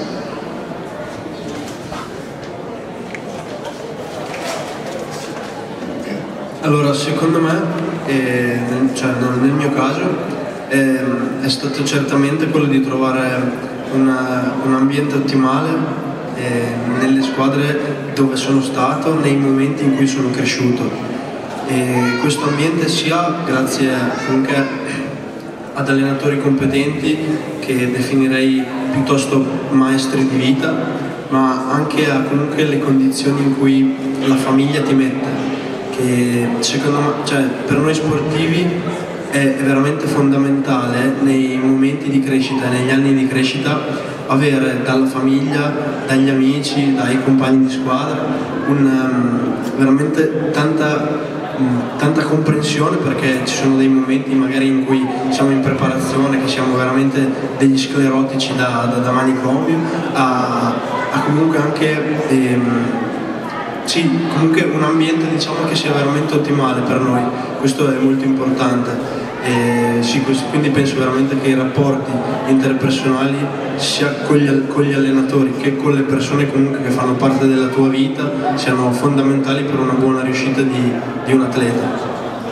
Speaker 7: Allora, secondo me, nel mio caso, è stato certamente quello di trovare un ambiente ottimale nelle squadre dove sono stato, nei momenti in cui sono cresciuto. E questo ambiente sia grazie comunque ad allenatori competenti, che definirei piuttosto maestri di vita, ma anche a comunque le condizioni in cui la famiglia ti mette, che secondo me, per noi sportivi è veramente fondamentale nei momenti di crescita, negli anni di crescita, avere dalla famiglia, dagli amici, dai compagni di squadra veramente tanta comprensione, perché ci sono dei momenti magari in cui siamo in preparazione, che siamo veramente degli sclerotici da manicomio, a comunque anche comunque un ambiente, diciamo, che sia veramente ottimale per noi. Questo è molto importante. Quindi penso veramente che i rapporti interpersonali, sia con gli allenatori che con le persone comunque che fanno parte della tua vita, siano fondamentali per una buona riuscita di un atleta.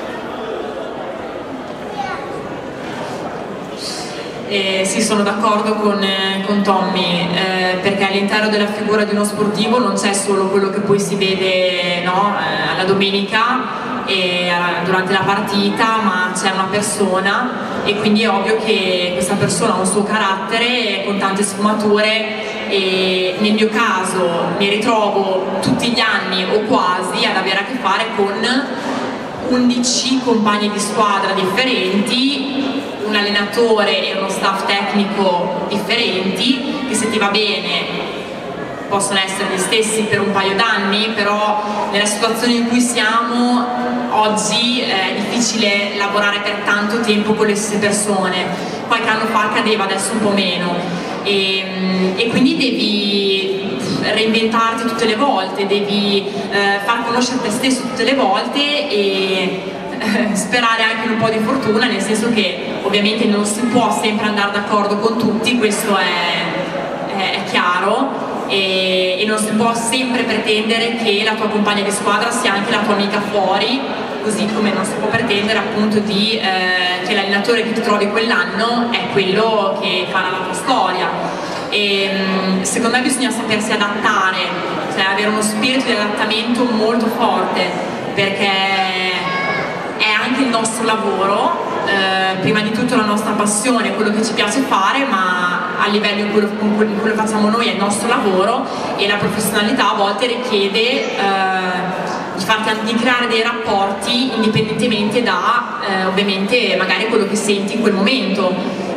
Speaker 5: Sì, sono d'accordo con Tommy, perché all'interno della figura di uno sportivo non c'è solo quello che poi si vede, no, alla domenica e durante la partita, ma c'è una persona, e quindi è ovvio che questa persona ha un suo carattere con tante sfumature, e nel mio caso mi ritrovo tutti gli anni o quasi ad avere a che fare con 11 compagni di squadra differenti, un allenatore allenatore e uno staff tecnico differenti, che se ti va bene possono essere gli stessi per un paio d'anni, però nella situazione in cui siamo oggi è difficile lavorare per tanto tempo con le stesse persone. Qualche anno fa accadeva, adesso un po' meno, e quindi devi reinventarti tutte le volte, devi far conoscere te stesso tutte le volte e sperare anche in un po' di fortuna, nel senso che ovviamente non si può sempre andare d'accordo con tutti, questo è chiaro, e non si può sempre pretendere che la tua compagna di squadra sia anche la tua amica fuori, così come non si può pretendere appunto che l'allenatore che ti trovi quell'anno è quello che farà la tua storia. E secondo me bisogna sapersi adattare, cioè avere uno spirito di adattamento molto forte, perché è anche il nostro lavoro, prima di tutto la nostra passione, quello che ci piace fare, ma a livello in cui lo facciamo noi è il nostro lavoro, e la professionalità a volte richiede di creare dei rapporti indipendentemente da ovviamente magari quello che senti in quel momento.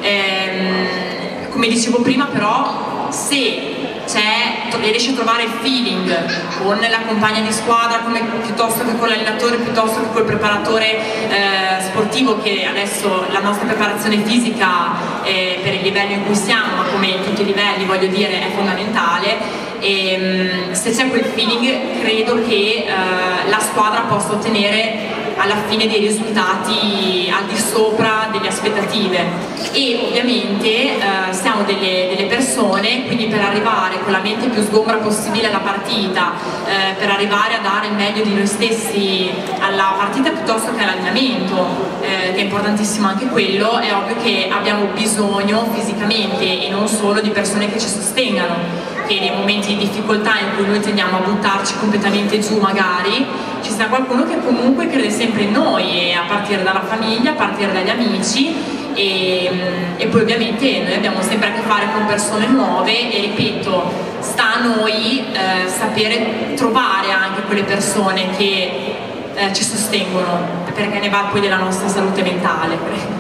Speaker 5: Come dicevo prima, però, se riesci a trovare il feeling con la compagna di squadra, piuttosto che con l'allenatore, piuttosto che col preparatore sportivo, che adesso la nostra preparazione fisica per il livello in cui siamo, ma come in tutti i livelli voglio dire, è fondamentale, e se c'è quel feeling credo che la squadra possa ottenere alla fine dei risultati al di sopra delle aspettative. E ovviamente siamo delle persone, quindi per arrivare con la mente più sgombra possibile alla partita, per arrivare a dare il meglio di noi stessi alla partita piuttosto che all'allenamento, che è importantissimo anche quello, è ovvio che abbiamo bisogno fisicamente e non solo di persone che ci sostengano, che nei momenti di difficoltà in cui noi tendiamo a buttarci completamente giù magari, ci sia qualcuno che comunque crede sempre in noi, e a partire dalla famiglia, a partire dagli amici, e poi ovviamente noi abbiamo sempre a che fare con persone nuove, e ripeto, sta a noi sapere trovare anche quelle persone che ci sostengono, perché ne va poi della nostra salute mentale.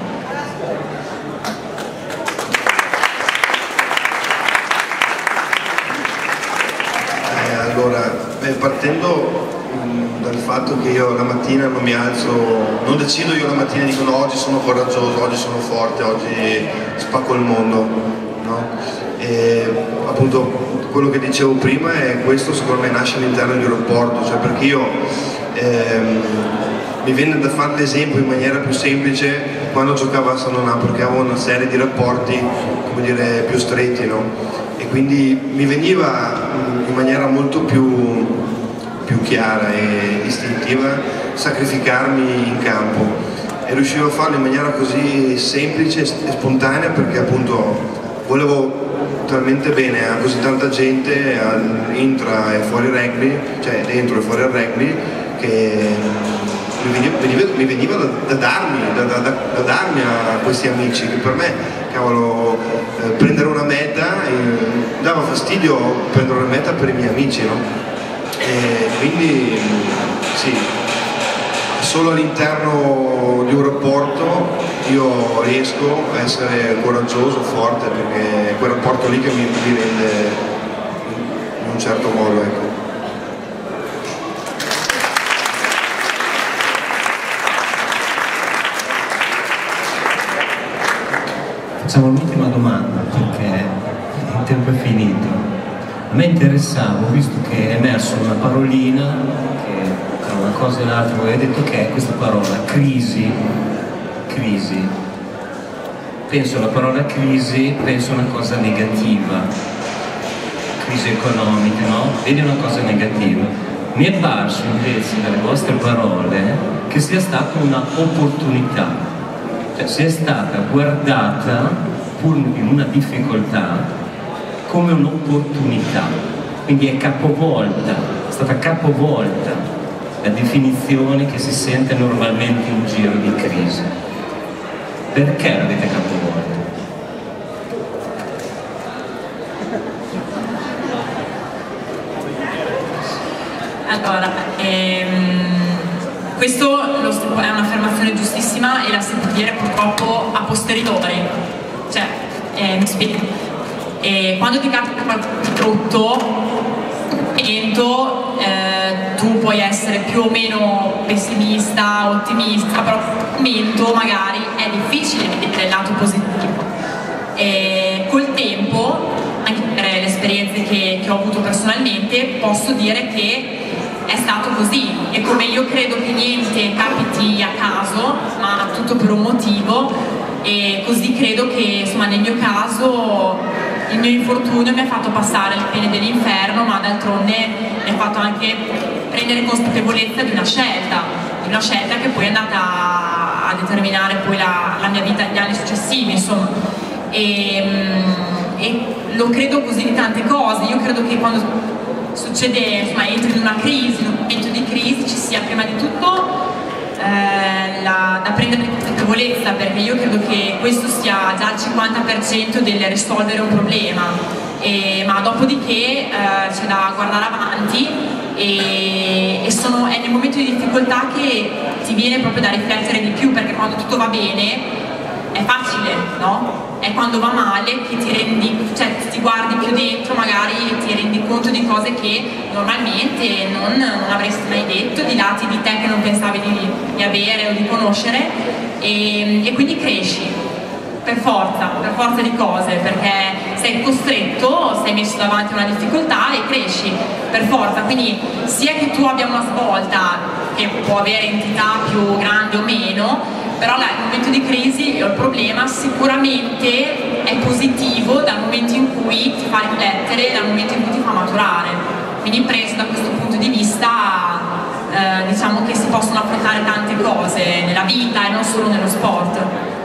Speaker 6: Allora, partendo dal fatto che io la mattina non mi alzo, non decido io la mattina e dico no, oggi sono coraggioso, oggi sono forte, oggi spacco il mondo, no? E appunto quello che dicevo prima è questo, secondo me nasce all'interno di un rapporto, cioè perché io mi viene da fare l'esempio in maniera più semplice quando giocavo a San Donà, perché avevo una serie di rapporti, come dire, più stretti, no? E quindi mi veniva in maniera molto più chiara e istintiva sacrificarmi in campo, e riuscivo a farlo in maniera così semplice e spontanea, perché appunto volevo talmente bene a così tanta gente intra e fuori rugby, cioè dentro e fuori al rugby, che mi veniva da darmi a questi amici, che per me, cavolo, prendere una meta dava fastidio, prendere una meta per i miei amici, no? E quindi sì, solo all'interno di un rapporto io riesco a essere coraggioso, forte, perché è quel rapporto lì che mi rende in un certo modo, ecco.
Speaker 4: Facciamo l'ultima domanda perché il tempo è finito. A me interessava, ho visto che è emersa una parolina, che tra una cosa e l'altra voi avete detto che è questa parola, crisi. Penso alla parola crisi, penso a una cosa negativa, crisi economica, no? Vedi una cosa negativa. Mi è parso invece dalle vostre parole che sia stata un'opportunità, cioè sia stata guardata pur in una difficoltà come un'opportunità, quindi è stata capovolta la definizione che si sente normalmente in giro di crisi. Perché l'avete capovolta?
Speaker 5: Allora, questo è un'affermazione giustissima, e la si può dire purtroppo a posteriori, E quando ti capita qualcosa di brutto, tu puoi essere più o meno pessimista, ottimista, però in quel momento magari è difficile vedere il lato positivo. E col tempo, anche per le esperienze che ho avuto personalmente, posso dire che è stato così, e come io credo che niente capiti a caso, ma tutto per un motivo, e così credo che insomma nel mio caso il mio infortunio mi ha fatto passare le pene dell'inferno, ma d'altronde mi ha fatto anche prendere consapevolezza di una scelta che poi è andata a determinare poi la mia vita negli anni successivi, insomma. E lo credo così di tante cose. Io credo che quando succede, insomma, entri in una crisi, in un momento di crisi, ci sia prima di tutto da prendere consapevolezza, perché io credo che questo sia già il 50% del risolvere un problema, ma dopodiché c'è da guardare avanti, e è nel momento di difficoltà che ti viene proprio da riflettere di più, perché quando tutto va bene è facile, no? È quando va male che ti guardi più dentro magari e ti rendi conto di cose che normalmente non avresti mai detto, di lati di te che non pensavi di avere o di conoscere, e quindi cresci per forza di cose, perché sei costretto, sei messo davanti a una difficoltà e cresci per forza. Quindi sia che tu abbia una svolta che può avere entità più grandi o meno, però il momento di crisi o il problema sicuramente è positivo dal momento in cui ti fa riflettere, dal momento in cui ti fa maturare. Quindi preso da questo punto di vista diciamo che si possono affrontare tante cose nella vita e non solo nello sport.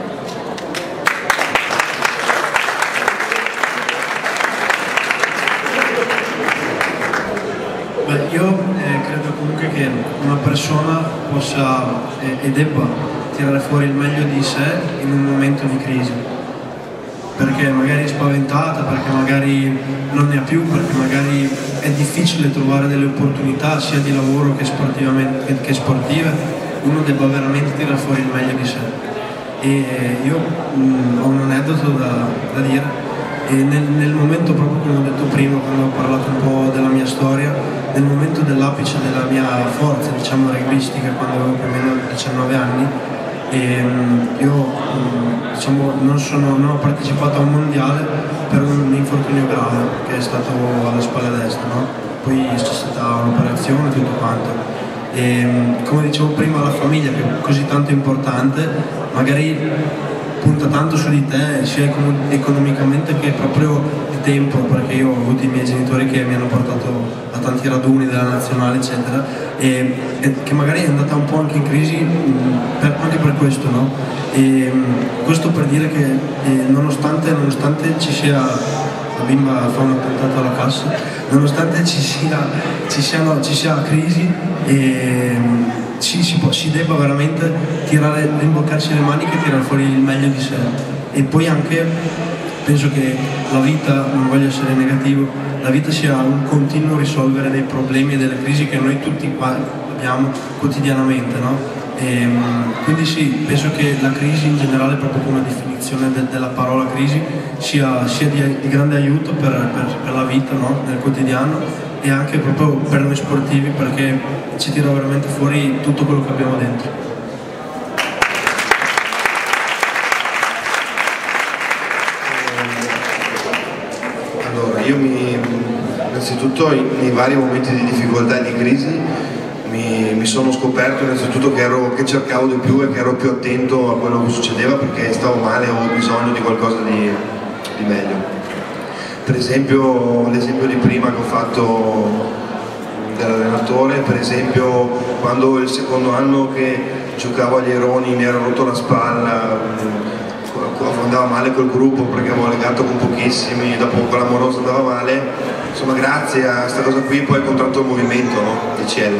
Speaker 7: Beh, io credo comunque che una persona possa e debba tirare fuori il meglio di sé in un momento di crisi, perché magari è spaventata, perché magari non ne ha più, perché magari è difficile trovare delle opportunità sia di lavoro che sportive. Uno debba veramente tirare fuori il meglio di sé. E io ho un aneddoto da dire, e nel momento, proprio come ho detto prima quando ho parlato un po' della mia storia, nel momento dell'apice della mia forza, diciamo, rugbistica, quando avevo più o meno 19 anni, e io diciamo, non ho partecipato a un mondiale per un infortunio grave che è stato alla spalla destra, no? Poi c'è stata un'operazione e tutto quanto, e come dicevo prima, la famiglia, che è così tanto importante, magari punta tanto su di te sia economicamente che proprio di tempo, perché io ho avuto i miei genitori che mi hanno portato a tanti raduni della nazionale eccetera, e che magari è andata un po' anche in crisi anche per questo, no? E questo per dire che nonostante ci sia, la bimba fa un attentato alla cassa, nonostante ci sia crisi, si debba veramente rimboccarsi le maniche e tirare fuori il meglio di sé. E poi anche penso che la vita, non voglio essere negativo, la vita sia un continuo risolvere dei problemi e delle crisi che noi tutti qua abbiamo quotidianamente, no? E quindi sì, penso che la crisi in generale, proprio come definizione della parola crisi, sia di grande aiuto per la vita, no? Nel quotidiano, e anche proprio per noi sportivi, perché ci tira veramente fuori tutto quello che abbiamo dentro.
Speaker 6: Allora, io innanzitutto nei vari momenti di difficoltà e di crisi mi sono scoperto innanzitutto che cercavo di più e che ero più attento a quello che succedeva, perché stavo male e avevo bisogno di qualcosa di meglio. Per esempio, l'esempio di prima che ho fatto dell'allenatore, per esempio quando il secondo anno che giocavo agli Aironi mi ero rotto la spalla, andava male col gruppo perché avevo legato con pochissimi, dopo con l'amorosa andava male, insomma grazie a questa cosa qui poi ho incontrato il movimento, no? DCL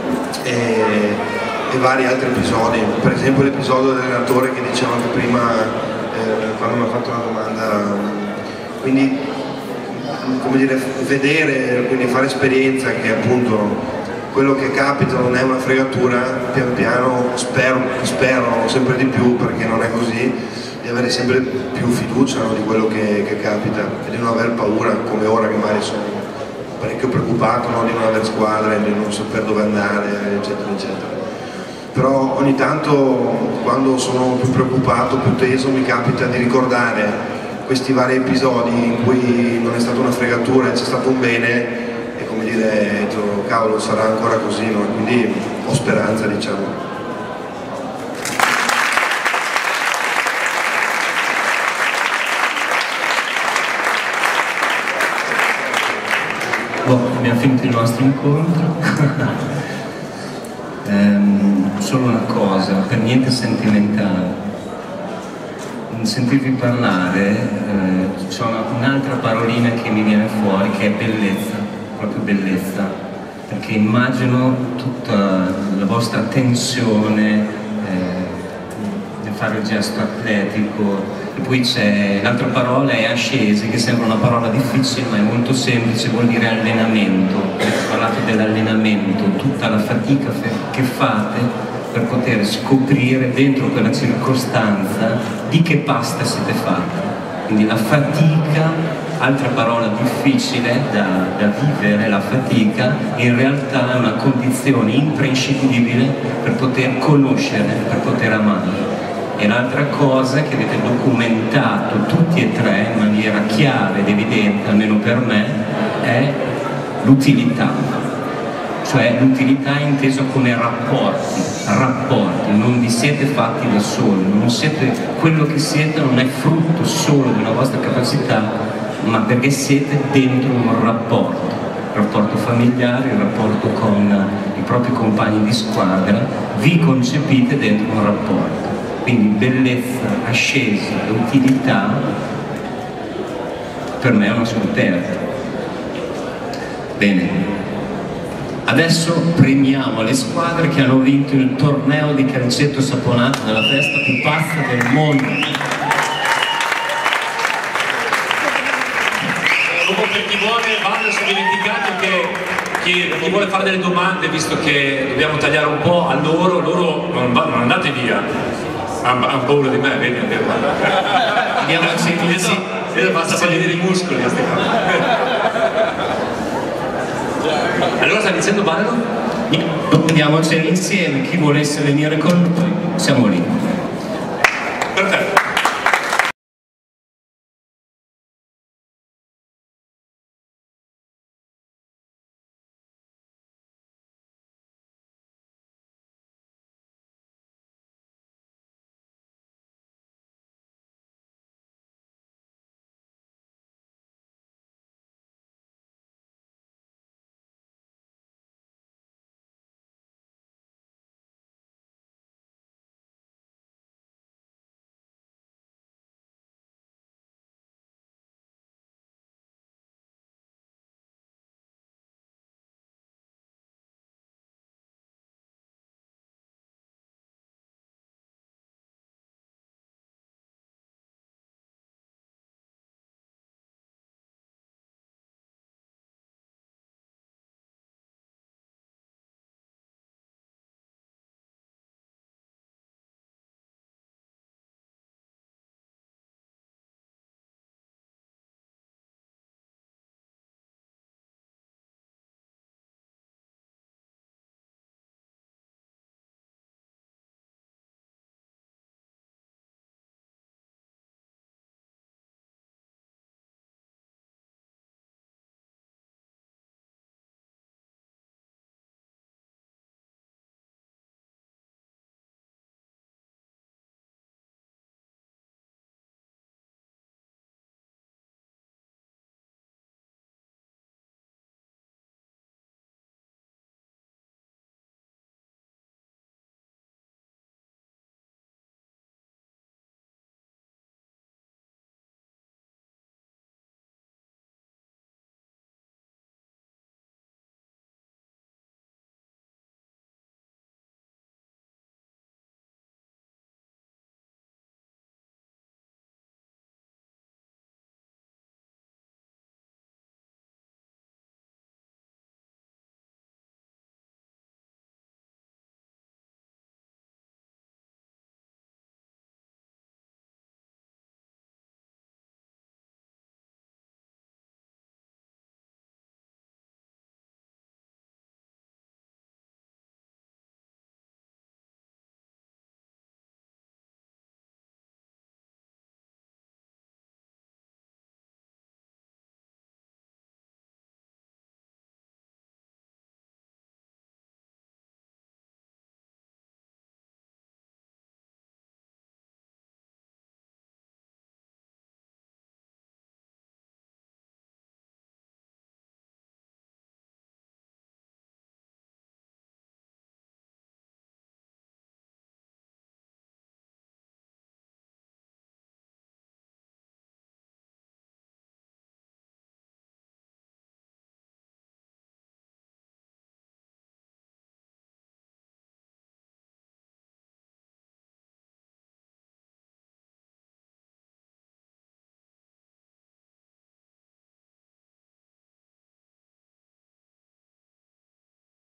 Speaker 6: e vari altri episodi, per esempio l'episodio dell'allenatore che diceva anche prima quando mi ha fatto una domanda, quindi come dire, vedere, quindi fare esperienza che appunto quello che capita non è una fregatura, pian piano spero sempre di più, perché non è così, di avere sempre più fiducia, no, di quello che capita e di non aver paura, come ora che magari sono parecchio preoccupato, no, di non avere squadra, di non sapere dove andare, eccetera eccetera. Però ogni tanto, quando sono più preoccupato, più teso, mi capita di ricordare questi vari episodi in cui non è stata una fregatura e c'è stato un bene, e come dire, cavolo, sarà ancora così, no? Quindi ho speranza, diciamo.
Speaker 4: Abbiamo finito il nostro incontro. Solo una cosa, per niente sentimentale. Sentirvi parlare c'è un'altra parolina che mi viene fuori, che è bellezza, proprio bellezza, perché immagino tutta la vostra tensione nel fare il gesto atletico. E poi c'è l'altra parola, è ascesi, che sembra una parola difficile ma è molto semplice, vuol dire allenamento. Avete parlato dell'allenamento, tutta la fatica che fate per poter scoprire dentro quella circostanza di che pasta siete fatti. Quindi la fatica, altra parola difficile da vivere, la fatica, in realtà è una condizione imprescindibile per poter conoscere, per poter amare. E l'altra cosa che avete documentato tutti e tre in maniera chiara ed evidente, almeno per me, è l'utilità. Cioè l'utilità intesa come rapporti, non vi siete fatti da soli, non siete, quello che siete non è frutto solo della vostra capacità, ma perché siete dentro un rapporto familiare, il rapporto con i propri compagni di squadra, vi concepite dentro un rapporto. Quindi bellezza, ascesa e utilità per me è una scoperta. Bene, adesso premiamo le squadre che hanno vinto il torneo di calcetto saponato nella festa più pazza del mondo.
Speaker 3: Dopo per chi vuole, Vale, sono dimenticato che chi vuole fare delle domande, visto che dobbiamo tagliare un po' a loro non andate via. Ha paura di me, vedi?
Speaker 4: Andiamoci insieme.
Speaker 3: Basta fargli vedere i muscoli a ste cose. Allora sta dicendo Ballo?
Speaker 4: Andiamocene insieme, chi volesse venire con noi, siamo lì.
Speaker 3: Perfetto.